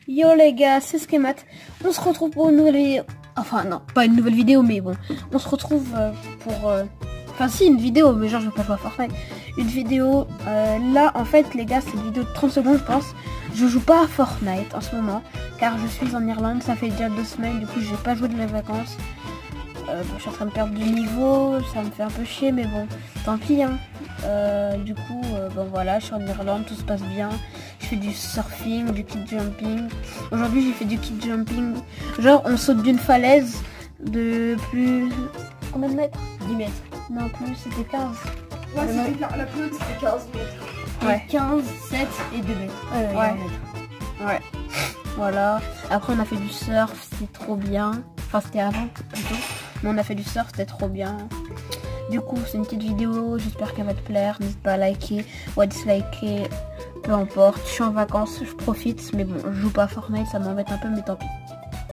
Yo les gars, c'est Skemat. On se retrouve pour une nouvelle vidéo. Enfin non, pas une nouvelle vidéo, mais bon. On se retrouve pour... Enfin si, une vidéo, mais genre je vais pas jouer à Fortnite. Une vidéo, là en fait les gars, c'est une vidéo de 30 secondes je pense. Je joue pas à Fortnite en ce moment, car je suis en Irlande, ça fait déjà 2 semaines, du coup j'ai pas joué de mes vacances. Je suis en train de perdre du niveau, ça me fait un peu chier, mais bon, tant pis hein. Du coup, bon voilà, je suis en Irlande, tout se passe bien. Je fais du surfing, du kit jumping. Aujourd'hui, j'ai fait du kit jumping. Genre, on saute d'une falaise de plus... Combien de mètres? 10 mètres. Non, plus, c'était 15. Ouais, la plus haute, c'était 15 mètres. Ouais. 15, 7 et 2 mètres. Ouais. Ouais. Voilà. Après, on a fait du surf, c'était trop bien. Enfin, c'était avant, plutôt. Mais on a fait du surf, c'était trop bien. Du coup, c'est une petite vidéo, j'espère qu'elle va te plaire. N'hésite pas à liker ou à disliker, peu importe. Je suis en vacances, je profite, mais bon, je joue pas à Fortnite, ça m'embête un peu, mais tant pis.